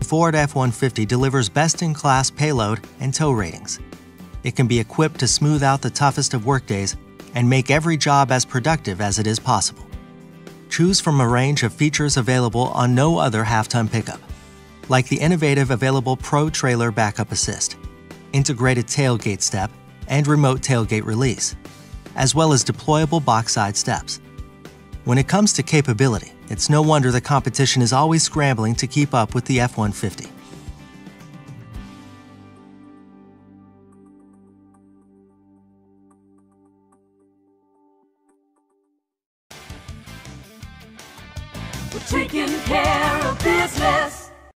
Ford F-150 delivers best-in-class payload and tow ratings. It can be equipped to smooth out the toughest of workdays and make every job as productive as it is possible. Choose from a range of features available on no other half-ton pickup, like the innovative available Pro Trailer Backup Assist, integrated tailgate step, and remote tailgate release, as well as deployable box side steps. When it comes to capability, it's no wonder the competition is always scrambling to keep up with the F-150. We're taking care of business.